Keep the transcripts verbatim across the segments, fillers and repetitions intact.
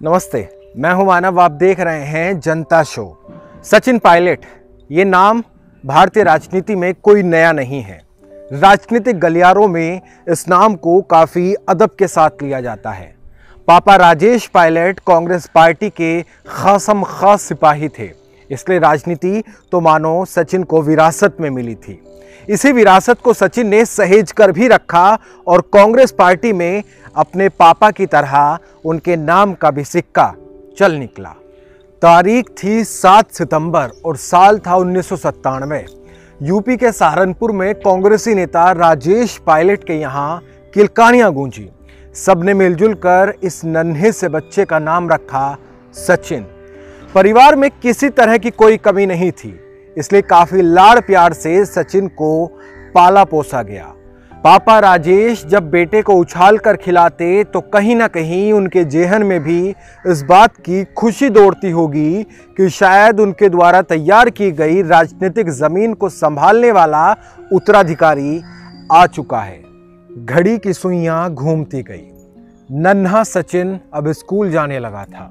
नमस्ते, मैं हूं मानव। आप देख रहे हैं जनता शो। सचिन पायलट, ये नाम भारतीय राजनीति में कोई नया नहीं है। राजनीतिक गलियारों में इस नाम को काफ़ी अदब के साथ लिया जाता है। पापा राजेश पायलट कांग्रेस पार्टी के खासम खास सिपाही थे, इसलिए राजनीति तो मानो सचिन को विरासत में मिली थी। इसी विरासत को सचिन ने सहेज कर भी रखा और कांग्रेस पार्टी में अपने पापा की तरह उनके नाम का भी सिक्का चल निकला। तारीख थी सात सितंबर और साल था उन्नीस सौ सत्तानवे। यूपी के सहारनपुर में कांग्रेसी नेता राजेश पायलट के यहाँ किलकानियां गूंजी। सबने मिलजुल कर इस नन्हे से बच्चे का नाम रखा सचिन। परिवार में किसी तरह की कोई कमी नहीं थी, इसलिए काफी लाड़ प्यार से सचिन को पाला पोसा गया। पापा राजेश जब बेटे को उछाल कर खिलाते तो कहीं ना कहीं उनके जेहन में भी इस बात की खुशी दौड़ती होगी कि शायद उनके द्वारा तैयार की गई राजनीतिक जमीन को संभालने वाला उत्तराधिकारी आ चुका है। घड़ी की सुइयां घूमती गई। नन्हा सचिन अब स्कूल जाने लगा था।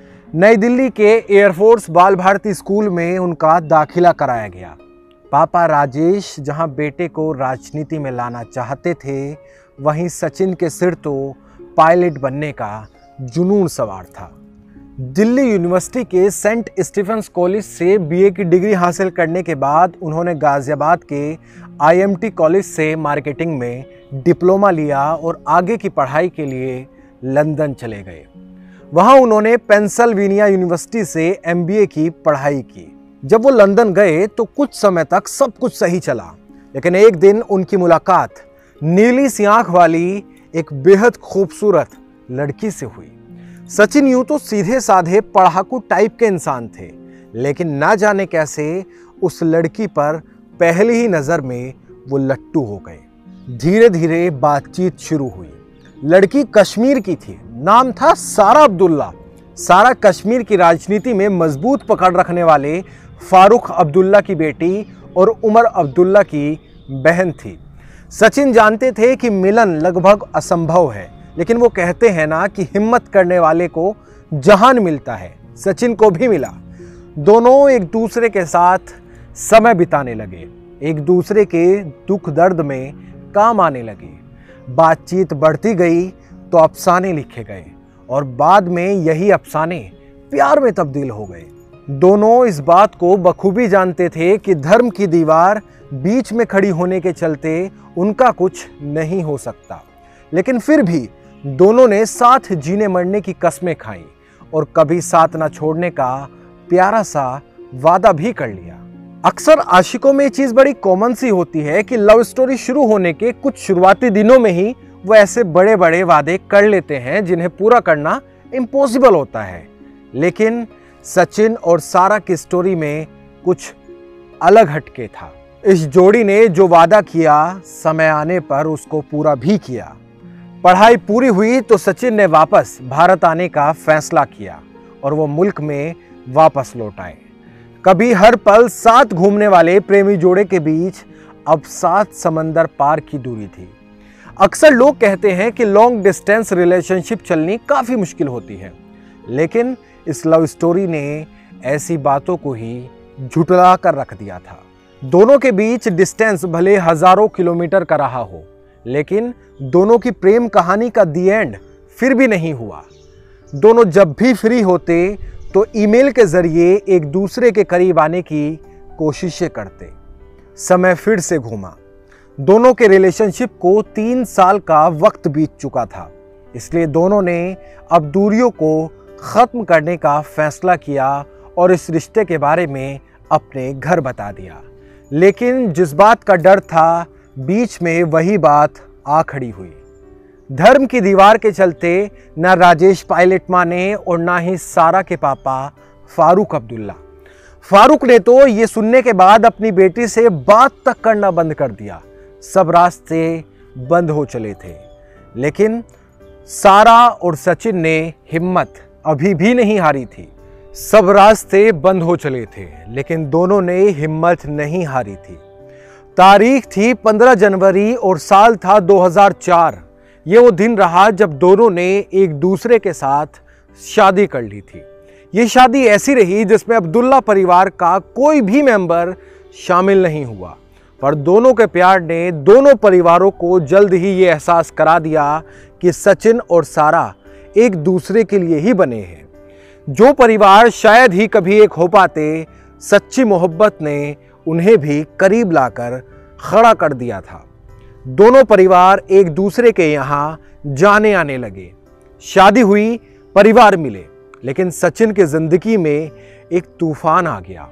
नई दिल्ली के एयरफोर्स बाल भारती स्कूल में उनका दाखिला कराया गया। पापा राजेश जहां बेटे को राजनीति में लाना चाहते थे, वहीं सचिन के सिर तो पायलट बनने का जुनून सवार था। दिल्ली यूनिवर्सिटी के सेंट स्टीफेंस कॉलेज से बीए की डिग्री हासिल करने के बाद उन्होंने गाजियाबाद के आईएमटी कॉलेज से मार्केटिंग में डिप्लोमा लिया और आगे की पढ़ाई के लिए लंदन चले गए। वहां उन्होंने पेंसिल्वेनिया यूनिवर्सिटी से एमबीए की पढ़ाई की। जब वो लंदन गए तो कुछ समय तक सब कुछ सही चला, लेकिन एक दिन उनकी मुलाकात नीली सी आंख वाली एक बेहद खूबसूरत लड़की से हुई। सचिन यूं तो सीधे साधे पढ़ाकू टाइप के इंसान थे, लेकिन ना जाने कैसे उस लड़की पर पहली ही नजर में वो लट्टू हो गए। धीरे धीरे बातचीत शुरू हुई। लड़की कश्मीर की थी, नाम था सारा अब्दुल्ला। सारा कश्मीर की राजनीति में मजबूत पकड़ रखने वाले फारूक अब्दुल्ला की बेटी और उमर अब्दुल्ला की बहन थी। सचिन जानते थे कि मिलन लगभग असंभव है, लेकिन वो कहते हैं ना कि हिम्मत करने वाले को जहान मिलता है। सचिन को भी मिला। दोनों एक दूसरे के साथ समय बिताने लगे, एक दूसरे के दुख दर्द में काम आने लगे। बातचीत बढ़ती गई तो अफसाने लिखे गए और बाद में यही अफसाने प्यार में तब्दील हो गए। दोनों इस बात को बखूबी जानते थे कि धर्म की दीवार बीच में खड़ी होने के चलते उनका कुछ नहीं हो सकता, लेकिन फिर भी दोनों ने साथ जीने मरने की कस्में खाई और कभी साथ ना छोड़ने का प्यारा सा वादा भी कर लिया। अक्सर आशिकों में ये चीज बड़ी कॉमन सी होती है कि लव स्टोरी शुरू होने के कुछ शुरुआती दिनों में ही वो ऐसे बड़े बड़े वादे कर लेते हैं जिन्हें पूरा करना इम्पॉसिबल होता है। लेकिन सचिन और सारा की स्टोरी में कुछ अलग हटके था। इस जोड़ी ने जो वादा किया, समय आने पर उसको पूरा भी किया। पढ़ाई पूरी हुई तो सचिन ने वापस भारत आने का फैसला किया और वो मुल्क में वापस लौट आए। कभी हर पल साथ घूमने वाले प्रेमी जोड़े के बीच अब सात समंदर पार की दूरी थी। अक्सर लोग कहते हैं कि लॉन्ग डिस्टेंस रिलेशनशिप चलनी काफी मुश्किल होती है, लेकिन इस लव स्टोरी ने ऐसी बातों को ही झुठला कर रख दिया था। दोनों के बीच डिस्टेंस भले हजारों किलोमीटर का रहा हो, लेकिन दोनों की प्रेम कहानी का दी एंड फिर भी नहीं हुआ। दोनों जब भी फ्री होते तो ईमेल के जरिए एक दूसरे के करीब आने की कोशिशें करते। समय फिर से घूमा। दोनों के रिलेशनशिप को तीन साल का वक्त बीत चुका था, इसलिए दोनों ने अब दूरियों को खत्म करने का फैसला किया और इस रिश्ते के बारे में अपने घर बता दिया। लेकिन जिस बात का डर था, बीच में वही बात आ खड़ी हुई। धर्म की दीवार के चलते ना राजेश पायलट माने और ना ही सारा के पापा फारूक अब्दुल्ला। फारूक ने तो ये सुनने के बाद अपनी बेटी से बात तक करना बंद कर दिया। सब रास्ते बंद हो चले थे, लेकिन सारा और सचिन ने हिम्मत अभी भी नहीं हारी थी। सब रास्ते बंद हो चले थे, लेकिन दोनों ने हिम्मत नहीं हारी थी। तारीख थी पंद्रह जनवरी और साल था दो हज़ार चार। ये वो दिन रहा जब दोनों ने एक दूसरे के साथ शादी कर ली थी। ये शादी ऐसी रही जिसमें अब्दुल्ला परिवार का कोई भी मेंबर शामिल नहीं हुआ, पर दोनों के प्यार ने दोनों परिवारों को जल्द ही ये एहसास करा दिया कि सचिन और सारा एक दूसरे के लिए ही बने हैं। जो परिवार शायद ही कभी एक हो पाते, सच्ची मोहब्बत ने उन्हें भी करीब लाकर खड़ा कर दिया था। दोनों परिवार एक दूसरे के यहाँ जाने आने लगे। शादी हुई, परिवार मिले, लेकिन सचिन की जिंदगी में एक तूफान आ गया।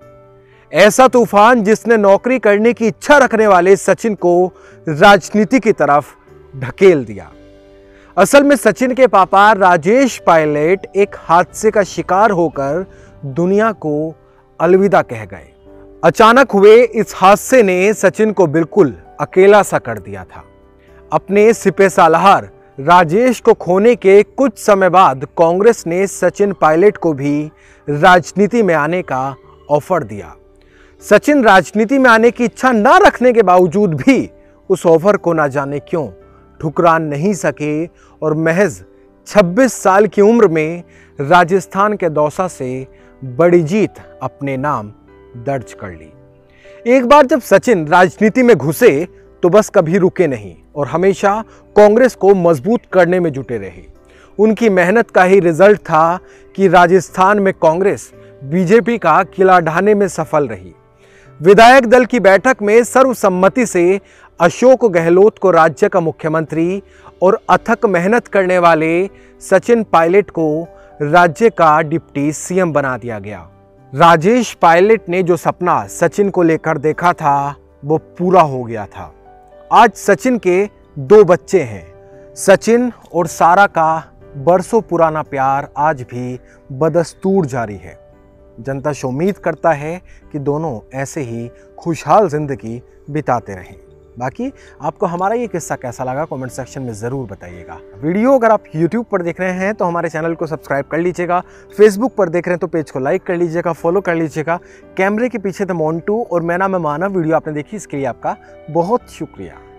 ऐसा तूफान जिसने नौकरी करने की इच्छा रखने वाले सचिन को राजनीति की तरफ ढकेल दिया। असल में सचिन के पापा राजेश पायलट एक हादसे का शिकार होकर दुनिया को अलविदा कह गए। अचानक हुए इस हादसे ने सचिन को बिल्कुल अकेला सा कर दिया था। अपने सिपहसालार राजेश को खोने के कुछ समय बाद कांग्रेस ने सचिन पायलट को भी राजनीति में आने का ऑफर दिया। सचिन राजनीति में आने की इच्छा न रखने के बावजूद भी उस ऑफर को ना जाने क्यों ठुकरा नहीं सके और महज छब्बीस साल की उम्र में राजस्थान के दौसा से बड़ी जीत अपने नाम दर्ज कर ली। एक बार जब सचिन राजनीति में घुसे तो बस कभी रुके नहीं और हमेशा कांग्रेस को मजबूत करने में जुटे रहे। उनकी मेहनत का ही रिजल्ट था कि राजस्थान में कांग्रेस बीजेपी का किला ढाने में सफल रही। विधायक दल की बैठक में सर्वसम्मति से अशोक गहलोत को राज्य का मुख्यमंत्री और अथक मेहनत करने वाले सचिन पायलट को राज्य का डिप्टी सीएम बना दिया गया। राजेश पायलट ने जो सपना सचिन को लेकर देखा था वो पूरा हो गया था। आज सचिन के दो बच्चे हैं। सचिन और सारा का बरसों पुराना प्यार आज भी बदस्तूर जारी है। जनता शो उम्मीद करता है कि दोनों ऐसे ही खुशहाल जिंदगी बिताते रहें। बाकी आपको हमारा ये किस्सा कैसा लगा कमेंट सेक्शन में ज़रूर बताइएगा। वीडियो अगर आप यूट्यूब पर देख रहे हैं तो हमारे चैनल को सब्सक्राइब कर लीजिएगा। फेसबुक पर देख रहे हैं तो पेज को लाइक कर लीजिएगा, फॉलो कर लीजिएगा। कैमरे के पीछे द मोन्टू और मैं नाम है मानव। वीडियो आपने देखी इसके लिए आपका बहुत शुक्रिया।